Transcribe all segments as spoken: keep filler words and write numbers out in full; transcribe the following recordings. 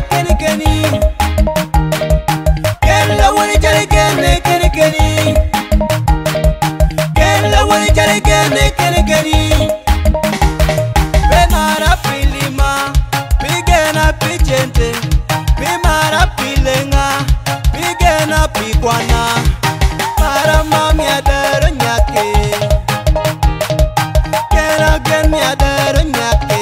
keni keni. Kella wani jale kene keni keni. Kella wani jale kene keni keni. Benara pilima, pigena pichente, pimara pilenga, pigena piguana, para mami adero nyake, kena gen mi adero nyake.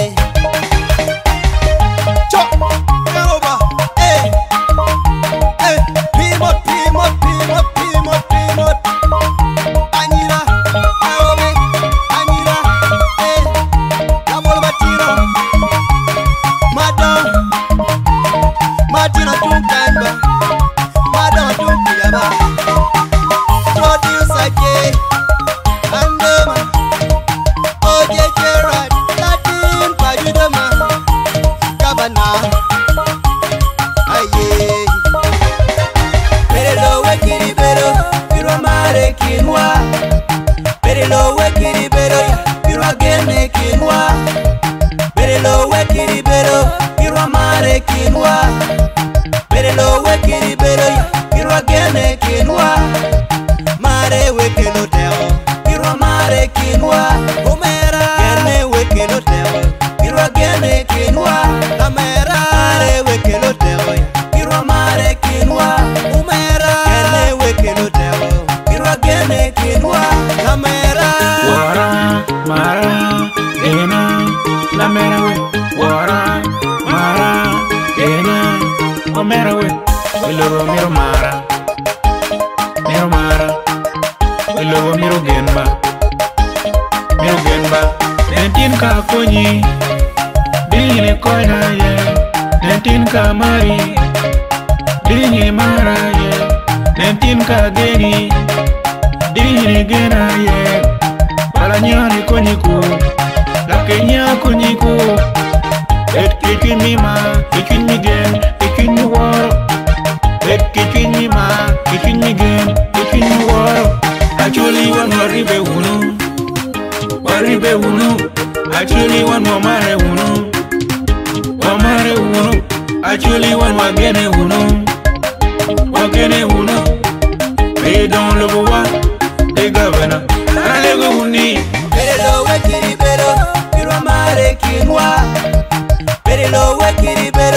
Chop, over, eh, eh, pimot, pimot, pimot, pimot, pimot. Anira, aobe, anira, eh, amor batiro, madam, madina tunkamba, madam tunkiyaba. Produce again, and man, oh yeah, Gerald, Latin, Pajudama, Governor, aye. Perelo wekiri bero, biro mare kinwa. Perelo wekiri bero, biro gene kinwa. Perelo wekiri bero, biro mare kinwa. Perelo wekiri bero, biro gene kinwa. Mare wekelo teo, biro mare kinwa. Umera gene wekelo teo, biro gene kinwa. Amera mare wekelo teo, biro mare kinwa. Umera gene wekelo teo, biro gene kinwa. Amera Wara, mara, gena, la mera we. Wara, mara, gena, o mera we. Wilobo miro mara, miro mara. Wilobo miro genba, miro genba. Nentin ka konyi, dine koina ye. Nentin ka mari, dine mara ye. Nentin ka geni, dine gena ye. Palanyani konyiku, la Kenya konyiku. Et kitchen mi ma, kitchen mi gen, kitchen mi woro. Et kitchen mi ma, kitchen mi gen, kitchen mi woro. Actually one more ribe unu, one ribe unu. Actually one more mare unu, one mare unu. Actually one more gene unu, one gene unu. They don't love one, they governor. Alego uni. Perelo wekiri bero, biro mare kinwa. Perelo wekiri bero,